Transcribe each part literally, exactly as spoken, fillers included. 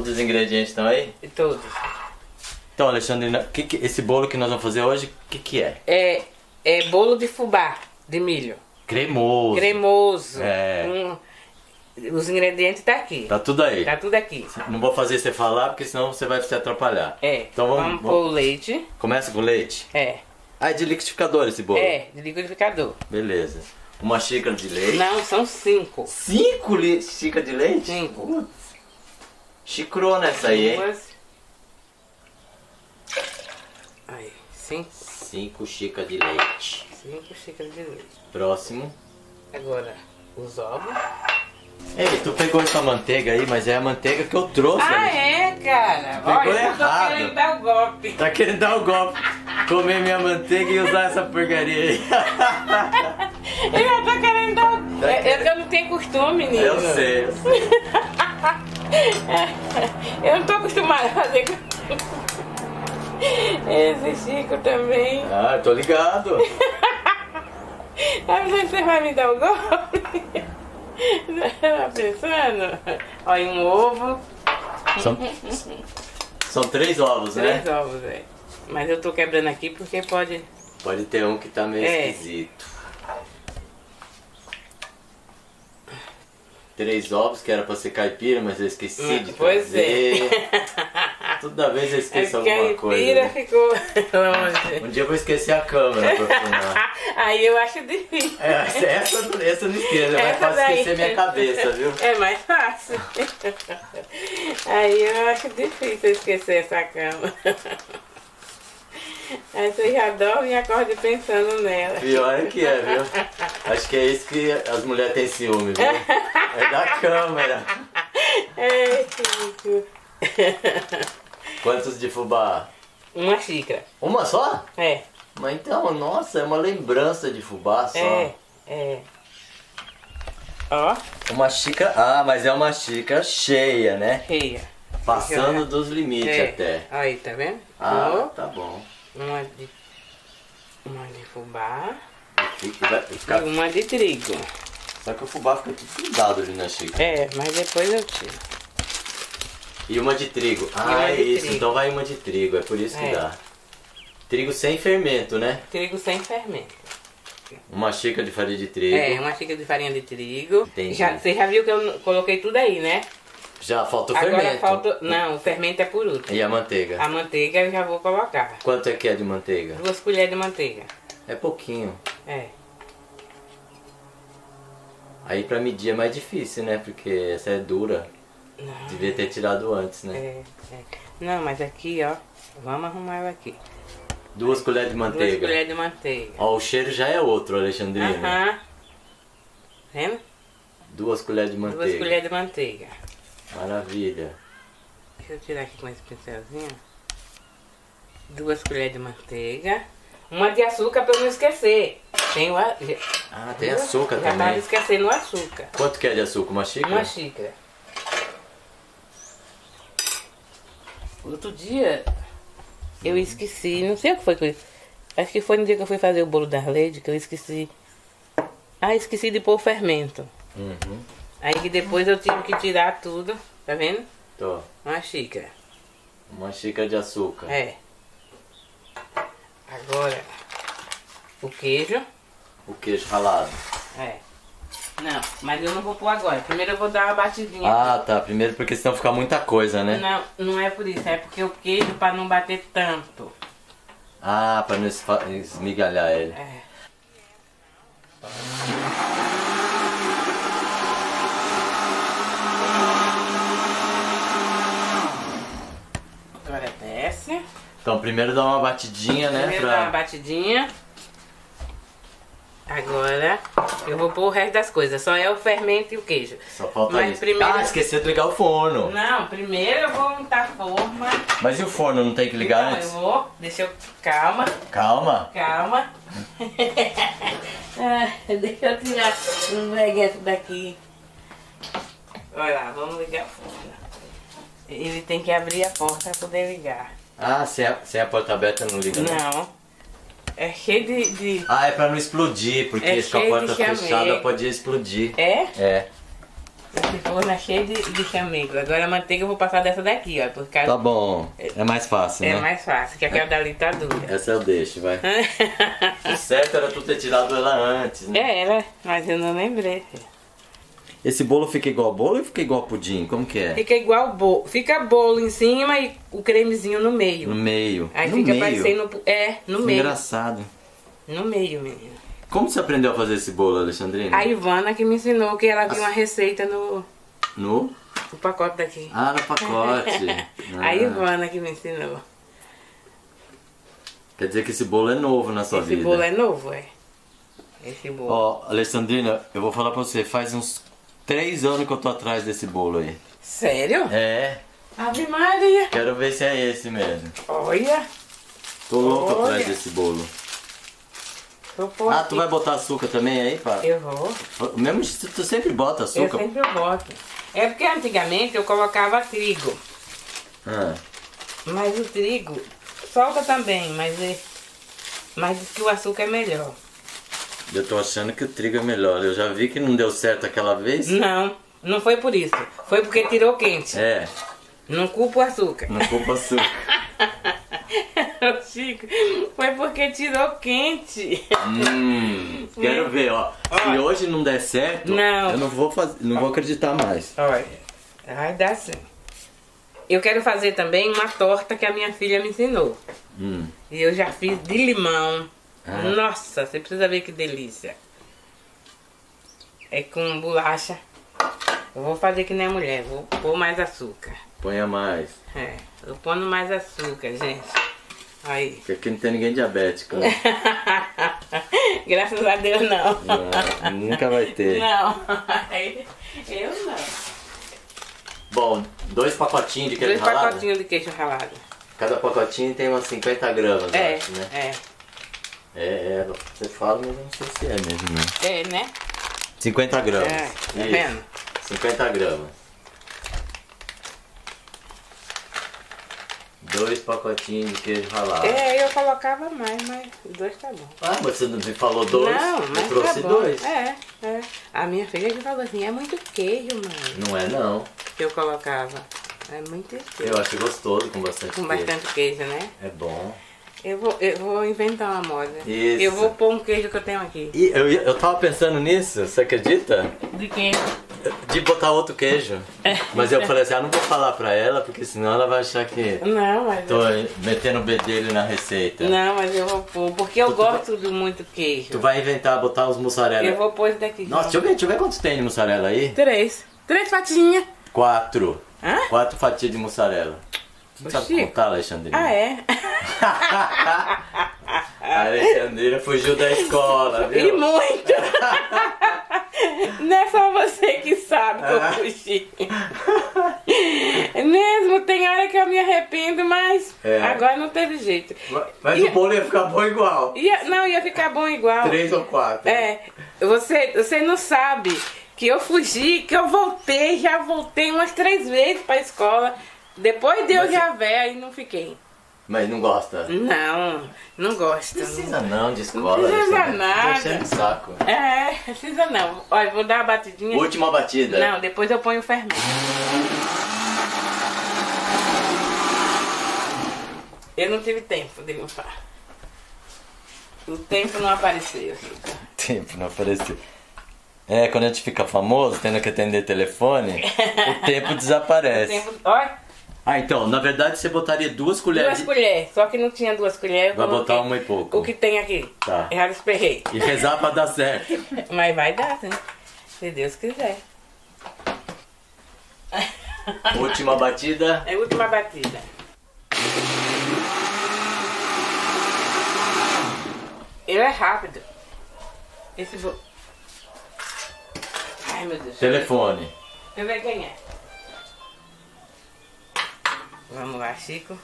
Todos os ingredientes estão aí? Todos. Então, Alexandrina, que que, esse bolo que nós vamos fazer hoje, o que, que é? É, é bolo de fubá, de milho. Cremoso. Cremoso. É. Um, os ingredientes tá aqui. Tá tudo aí. Tá tudo aqui. Não vou fazer você falar, porque senão você vai se atrapalhar. É. Então vamos, vamos vamos... pôr o leite. Começa com leite? É. Ah, é de liquidificador esse bolo? É, de liquidificador. Beleza. Uma xícara de leite. Não, são cinco. Cinco li... xícaras de leite? Cinco. Putz. Xicrona essa aí, hein? Duas. Aí, cinco. Cinco xícaras de leite. Cinco xícaras de leite. Próximo. Agora, os ovos. Ei, tu pegou essa manteiga aí, mas é a manteiga que eu trouxe. Ah, Alexandre. é, cara? Pegou Olha, eu tô errado. querendo dar o golpe. Tá querendo dar o golpe. Comer minha manteiga e usar essa porcaria aí. Eu já tô querendo dar o... Tá É, querendo- é que eu não tenho costume, menino. Eu sei, eu sei. Eu não tô acostumada a fazer... Esse Chico também. Ah, tô ligado. Ah, mas você vai me dar o golpe? Tá pensando? Olha, um ovo. São, são três ovos, né? Três ovos, é. Mas eu tô quebrando aqui porque pode... Pode ter um que tá meio É. esquisito. Três ovos, que era pra ser caipira, mas eu esqueci Hum, de pois fazer. Toda vez eu esqueço É alguma coisa. caipira né? ficou longe. Um dia eu vou esquecer a câmera pra filmar. Aí eu acho difícil. É, essa, essa eu não esqueço, é mais Essa fácil daí- esquecer minha cabeça, viu? É mais fácil. Aí eu acho difícil esquecer essa cama. Aí você já dorme e acorda pensando nela. Pior é que é, viu? Acho que é isso que as mulheres têm ciúme, viu? É da câmera. É, Chico. Quantos de fubá? Uma xícara. Uma só? É, Mas então, nossa, é uma lembrança de fubá só. é, é. Ó, Uma xícara. Ah, mas é uma xícara cheia, né? cheia. Passando dos limites É. até. Aí, tá vendo? Ah, tá bom. Uma de, uma de fubá Fica- vai ficar- e uma de trigo. Só que o fubá fica tudo grudado ali na xícara. É, mas depois eu tiro. E uma de trigo. Ah, uma é de isso. trigo. Então vai uma de trigo. É por isso que É. dá. Trigo sem fermento, né? Trigo sem fermento. Uma xícara de farinha de trigo. É, uma xícara de farinha de trigo. Entendi. Já, você já viu que eu coloquei tudo aí, né? Já falta o Agora fermento. falta... Não, o fermento é por último. E a manteiga? A manteiga eu já vou colocar. Quanto é que é de manteiga? Duas colheres de manteiga. É pouquinho. É. Aí pra medir é mais difícil, né? Porque essa é dura. Não, Devia ter tirado antes, né? é, é. Não, mas aqui, ó. Vamos arrumar ela aqui. Duas colheres de Duas manteiga. colheres de manteiga. Ó, o cheiro já é outro, Alexandrina. Aham. Vendo? Duas colheres de manteiga. Duas colheres de manteiga. Maravilha. Deixa eu tirar aqui com esse pincelzinho. Duas colheres de manteiga. Uma de açúcar pra eu não esquecer. Tem o a... Ah, tem açúcar Já tava também. esquecendo o açúcar. Quanto que é de açúcar? Uma xícara? Uma xícara. Outro dia eu esqueci, não sei o que foi que eu... Acho que foi no dia que eu fui fazer o bolo da Lady que eu esqueci. Ah, esqueci de pôr o fermento. Uhum. Aí que depois eu tive que tirar tudo, tá vendo? Tô. Uma xícara. Uma xícara de açúcar. É. Agora, o queijo. O queijo ralado. É. Não, mas eu não vou pôr agora. Primeiro eu vou dar uma batidinha. Ah, tá. Primeiro porque senão fica muita coisa, né? Não, não é por isso. É porque o queijo pra não bater tanto. Ah, pra não esfa- esmigalhar ele. É. Agora desce. Então primeiro dá uma batidinha, né? Primeiro pra... dá uma batidinha. Agora eu vou pôr o resto das coisas. Só é o fermento e o queijo. Só falta Mas isso. primeiro- Ah, esqueci de ligar o forno. Não, primeiro eu vou untar a forma. Mas e o forno não tem que ligar Não, antes? eu vou. Deixa eu. Calma, Calma. calma. Ah, deixa eu tirar um bregueto daqui. Olha lá, vamos ligar o forno. Ele tem que abrir a porta para poder ligar. Ah, sem a, sem a porta aberta não liga, né? Não. É cheio de. de... Ah, é pra não explodir, porque É com a cheio porta de chamego. fechada pode explodir. É? É. Esse forno é cheio de, de chamego. Agora a manteiga eu vou passar dessa daqui, ó. Por causa... Tá bom, é mais fácil, É né? mais fácil, que aquela dali tá dura. Essa eu deixo, vai. O certo era tu ter tirado ela antes, né? É, ela, mas eu não lembrei. Esse bolo fica igual bolo ou fica igual pudim? Como que é? Fica igual bolo. Fica bolo em cima e o cremezinho no meio. No meio. Aí no fica meio? parecendo... É, no meio. Engraçado. No meio, menina. Como você aprendeu a fazer esse bolo, Alexandrina? A Ivana que me ensinou, que ela viu uma receita no, No? no pacote daqui. Ah, no pacote. A Ah. Ivana que me ensinou. Quer dizer que esse bolo é novo na sua Esse vida. bolo é novo, é. Esse bolo. Ó, Alexandrina, eu vou falar pra você, faz uns três anos que eu tô atrás desse bolo aí. Sério? É, Ave Maria. quero ver se é esse mesmo. Olha. Tô louco Olha. atrás desse bolo. Vou pôr Ah, aqui. tu vai botar açúcar também aí, pá? Eu vou. Mesmo se tu sempre bota Eu açúcar. sempre boto. É porque antigamente eu colocava trigo. Ah, Mas o trigo solta também, mas, é, mas diz que o açúcar é melhor. eu tô achando que o trigo é melhor. Eu já vi que não deu certo aquela vez. Não, não foi por isso. Foi porque tirou quente. É, Não culpa o açúcar. não culpa açúcar. Chico, foi porque tirou quente. Hum, quero ver, ó. Se Olha. hoje não der certo, Não. eu não vou fazer, não vou acreditar mais. Olha, vai dar sim. Eu quero fazer também uma torta que a minha filha me ensinou. Hum. E eu já fiz de limão. Ah. Nossa, você precisa ver que delícia. É com bolacha. Eu vou fazer que nem a mulher, vou pôr mais açúcar. Ponha mais. É, eu pondo mais açúcar, gente. Aí. Porque aqui não tem ninguém diabético, né? Graças a Deus não. Não, nunca vai ter. Não. Eu não. Bom, dois pacotinhos de queijo Dois ralado. pacotinhos de queijo ralado. Cada pacotinho tem umas cinquenta gramas, eu É, acho, né? é. É, é, você fala, mas eu não sei se é mesmo, não. É, né? cinquenta gramas. É, tá Isso, vendo? cinquenta gramas. Dois pacotinhos de queijo ralado. É, eu colocava mais, mas os dois tá bom. Ah, mas você não me falou dois? Não, eu mas trouxe tá bom. dois. É, é. A minha filha que falou assim, é muito queijo, mãe. Não é não. Que eu colocava. É muito queijo. Eu acho gostoso com bastante Com queijo. bastante queijo, né? É bom. Eu vou, eu vou inventar uma moda. Isso. Eu vou pôr um queijo que eu tenho aqui. E eu, ia- eu tava pensando nisso, você acredita? De queijo. De botar outro queijo. Mas eu falei assim, ah, não vou falar pra ela, porque senão ela vai achar que Não, mas tô eu, metendo o bedelho na receita. não, mas eu vou pôr, porque eu Tu- tu gosto de muito queijo. Tu vai inventar botar os mussarela. Eu vou pôr esse daqui. Nossa, deixa eu ver, deixa eu ver quantos tem de mussarela aí. Três. Três fatinhas. Quatro. Hã? Quatro fatias de mussarela. Não sabe Chico. contar, Alexandrina? Ah, é? A Alexandrina fugiu da escola, E viu? muito! Não é só você que sabe que eu Ah. fugi. Mesmo, tem hora que eu me arrependo, mas É. agora não teve jeito. Mas E- o bolo ia ficar bom igual. Ia, não, ia ficar bom igual. Três ou quatro. É, você, você não sabe que eu fugi, que eu voltei, já voltei umas três vezes pra escola. Depois de eu Mas- já ver, aí não fiquei. Mas não gosta? Não, não gosto. Precisa não de escola. Não precisa Alexandrina. nada. Tô enchendo o saco. É, precisa não. Olha, vou dar uma batidinha. Última batida. Não, depois eu ponho o fermento. Eu não tive tempo de limpar. O tempo não apareceu. Tempo não apareceu. É, quando a gente fica famoso, tendo que atender telefone, o tempo O desaparece. tempo, olha, Ah, então, na verdade você botaria duas colheres. duas de- colheres. Só que não tinha duas colheres. eu Vai coloquei botar uma e pouco. O que tem aqui. Tá. Eu já esperrei. E rezar pra dar certo. Mas vai dar, né? Se Deus quiser. Última batida. É a última batida. Ele é rápido. Esse bo... Ai, meu Deus. Telefone. Eu vou ganhar. Vamos lá, Chico.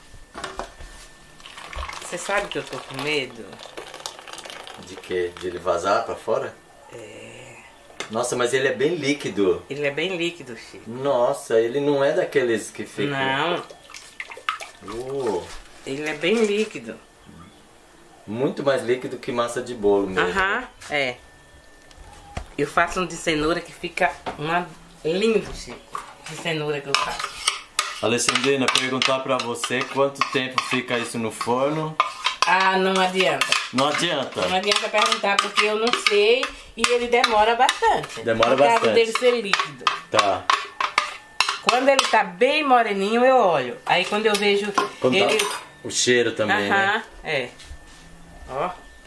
Você sabe que eu tô com medo? De quê? De ele vazar pra fora? É. Nossa, mas ele é bem líquido. Ele é bem líquido, Chico. Nossa, ele não é daqueles que ficam. Não, Uh, ele é bem líquido. muito mais líquido que massa de bolo mesmo. Aham, é. Eu faço um de cenoura que fica uma lindo, Chico, de cenoura que eu faço. Alessandrina, perguntar pra você quanto tempo fica isso no forno. Ah, não adianta. Não adianta? Não adianta perguntar porque eu não sei e ele demora bastante. Demora por causa bastante. dele ser líquido. Tá. Quando ele tá bem moreninho, eu olho. Aí quando eu vejo Quando ele... tá o cheiro também, Aham, né? é. Ó.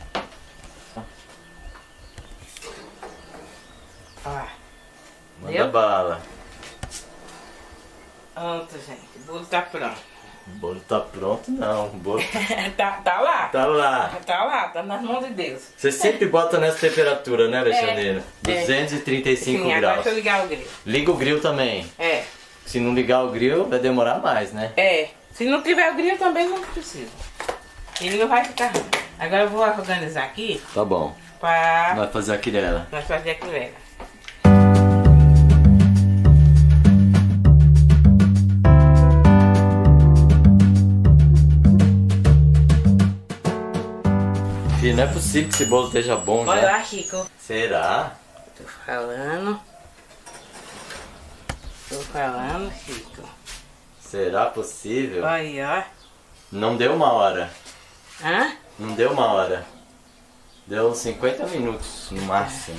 Ó. Manda Deu? bala. Pronto, gente. O bolo tá pronto. O bolo tá pronto, não. O bolo tá, tá lá. tá lá. Tá lá, tá nas mãos de Deus. Você sempre bota nessa temperatura, né, Alexandrina? É, duzentos e trinta e cinco Sim, agora graus. deixa eu ligar o grill. Liga o grill também. É, Se não ligar o grill, vai demorar mais, né? é. Se não tiver o grill também não precisa. Ele não vai ficar ruim. Agora eu vou organizar aqui Tá bom. pra Vai fazer a quirela. nós fazer a quilera. Filho, não é possível que esse bolo esteja bom Olha já. lá, Chico. Será? Tô falando. Tô falando, Chico. Será possível? Olha, ó. Não deu uma hora. Hã? Não deu uma hora. Deu uns cinquenta minutos no máximo.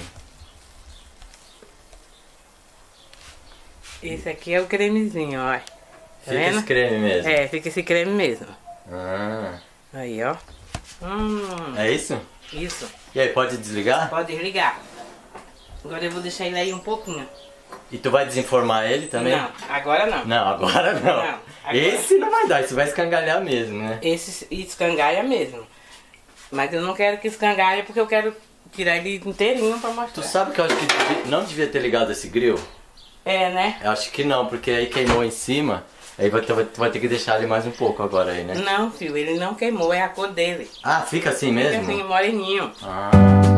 Esse aqui é o cremezinho, ó. Tá Fica vendo? esse creme mesmo. É, fica esse creme mesmo. Ah, Aí, ó. Hum, é isso? isso. E aí, pode desligar? Pode desligar. Agora eu vou deixar ele aí um pouquinho. E tu vai desinformar ele também? Não, agora não. Não, agora não. Não, agora- Esse não vai dar, isso vai escangalhar mesmo, né? Esse escangalha mesmo. Mas eu não quero que escangalhe porque eu quero tirar ele inteirinho pra Tu mostrar. sabe que eu acho que devia- não devia ter ligado esse grill? É, né? Eu acho que não, porque aí queimou em cima. Aí vai ter, vai, tu vai ter que deixar ele mais um pouco agora aí, né? Não, filho, ele não queimou, é a cor dele. Ah, fica assim Fica mesmo? assim, moreninho. Ah.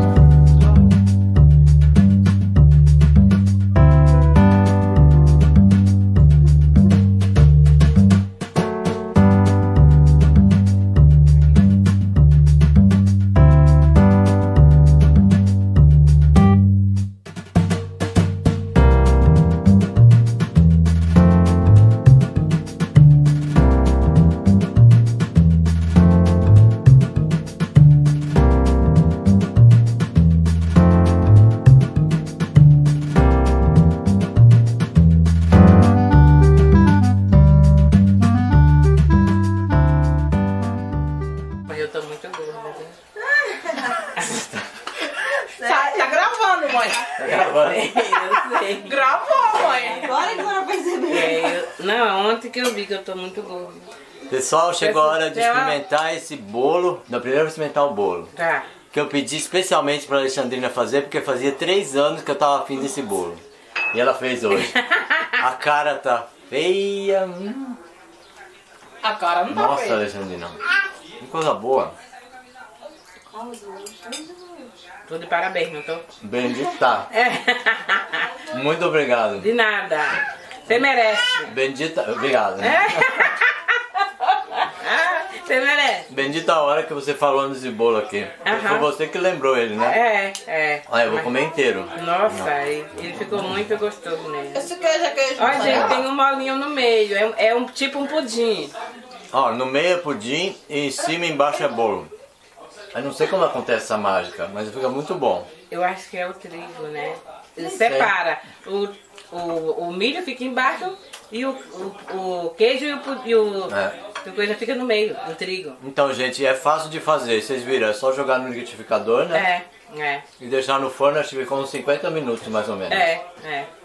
Mas eu tô muito gorda, viu? Tá, tá gravando, mãe. Tá gravando? Eu sei. Gravou, mãe. Agora que ela percebeu. É, eu- não, ontem que eu vi que eu tô muito gorda. Pessoal, chegou a hora de Tem uma- experimentar esse bolo. Não, primeiro eu vou experimentar o bolo. Tá. Que eu pedi especialmente pra Alexandrina fazer, porque fazia três anos que eu tava afim desse bolo. E ela fez hoje. A cara tá feia. hum. A cara não tá Nossa, feia. Alexandrina. Que coisa boa. Tô de parabéns, não tô? Bendita. É. Muito obrigado. De nada. Você merece. Bendita. Obrigado. Você merece. Bendita a hora que você falou nesse bolo aqui. Aham. Foi você que lembrou ele, né? É, é. Olha, eu vou Mas- comer inteiro. Nossa, ele, ele ficou muito gostoso mesmo. Esse queijo é queijo. Olha, gente, mussarela. tem um molinho no meio. É, um- é um tipo um pudim. Ó, no meio é pudim e em cima e embaixo é bolo. Eu não sei como acontece essa mágica, mas fica muito bom. Eu acho que é o trigo, né? Ele separa. O, o, o milho fica embaixo e o, o, o queijo e o, pu- e o É. a coisa fica no meio, o trigo. Então, gente, é fácil de fazer. Vocês viram, é só jogar no liquidificador, né? É, é, E deixar no forno, acho que ficou uns cinquenta minutos mais ou menos. é, é.